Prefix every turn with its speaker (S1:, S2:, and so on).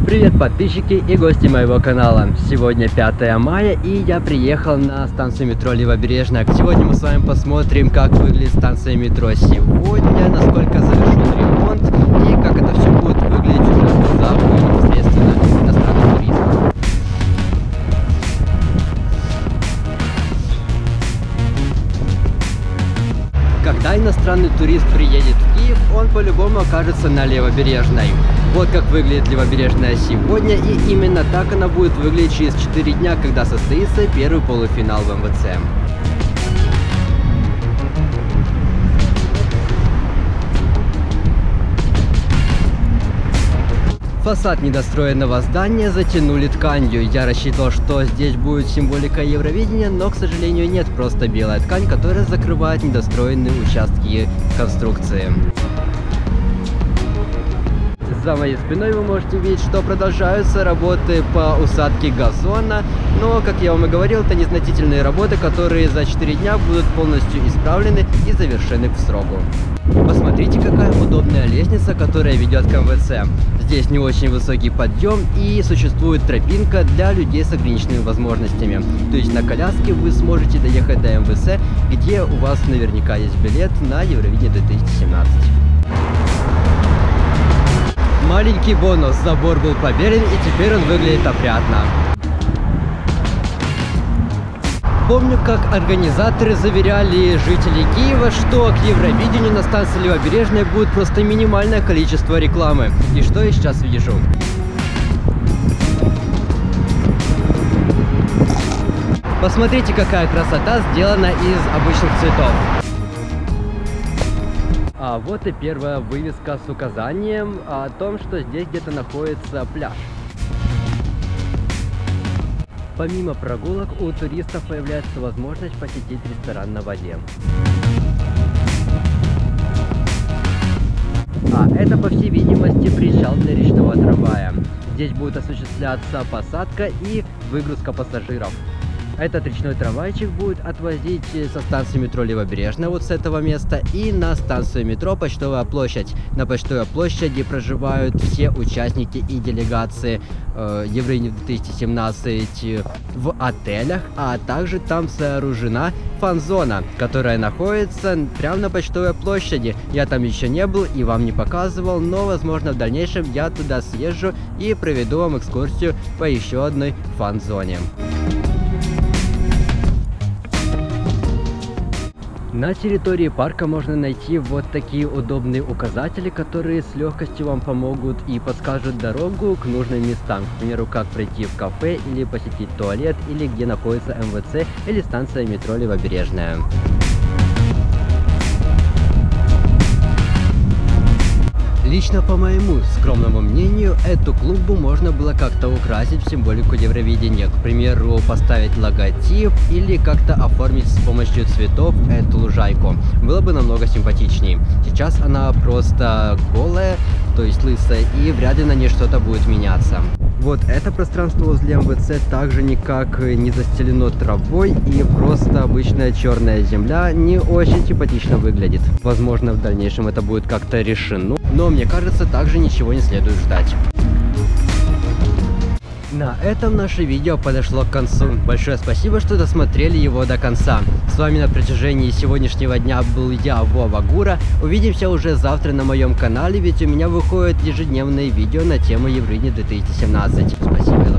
S1: Привет, подписчики и гости моего канала. Сегодня 5 мая, и я приехал на станцию метро Левобережная. Сегодня мы с вами посмотрим, как выглядит станция метро сегодня, насколько завершен ремонт и как это все будет выглядеть уже в глазах непосредственно иностранных туристов. Когда иностранный турист приедет в Киев, он по-любому окажется на Левобережной. Вот как выглядит Левобережная сегодня, и именно так она будет выглядеть через 4 дня, когда состоится первый полуфинал в МВЦ. Фасад недостроенного здания затянули тканью. Я рассчитывал, что здесь будет символика Евровидения, но, к сожалению, нет, просто белая ткань, которая закрывает недостроенные участки конструкции. За моей спиной вы можете видеть, что продолжаются работы по усадке газона, но, как я вам и говорил, это незначительные работы, которые за 4 дня будут полностью исправлены и завершены к сроку. Посмотрите, какая удобная лестница, которая ведет к МВЦ. Здесь не очень высокий подъем и существует тропинка для людей с ограниченными возможностями. То есть на коляске вы сможете доехать до МВЦ, где у вас наверняка есть билет на Евровидение 2017. Маленький бонус, забор был побелен, и теперь он выглядит опрятно. Помню, как организаторы заверяли жителей Киева, что к Евровидению на станции Левобережная будет просто минимальное количество рекламы. И что я сейчас вижу? Посмотрите, какая красота сделана из обычных цветов. А вот и первая вывеска с указанием о том, что здесь где-то находится пляж. Помимо прогулок, у туристов появляется возможность посетить ресторан на воде. А это, по всей видимости, причал для речного трамвая. Здесь будет осуществляться посадка и выгрузка пассажиров. Этот речной трамвайчик будет отвозить со станции метро Левобережная, вот с этого места, и на станцию метро Почтовая площадь. На Почтовой площади проживают все участники и делегации Евровидения 2017 в отелях, а также там сооружена фан-зона, которая находится прямо на Почтовой площади. Я там еще не был и вам не показывал, но, возможно, в дальнейшем я туда съезжу и проведу вам экскурсию по еще одной фан-зоне. На территории парка можно найти вот такие удобные указатели, которые с легкостью вам помогут и подскажут дорогу к нужным местам. К примеру, как пройти в кафе или посетить туалет, или где находится МВЦ или станция метро Левобережная. Лично по моему скромному мнению, эту клумбу можно было как-то украсить в символику Евровидения. К примеру, поставить логотип или как-то оформить с помощью цветов эту лужайку. Было бы намного симпатичнее. Сейчас она просто голая, то есть лысая, и вряд ли на ней что-то будет меняться. Вот это пространство возле МВЦ также никак не застелено травой, и просто обычная черная земля не очень симпатично выглядит. Возможно, в дальнейшем это будет как-то решено, но мне кажется, также ничего не следует ждать. На этом наше видео подошло к концу. Большое спасибо, что досмотрели его до конца. С вами на протяжении сегодняшнего дня был я, Вова Гура. Увидимся уже завтра на моем канале, ведь у меня выходят ежедневные видео на тему Евровидения 2017. Спасибо.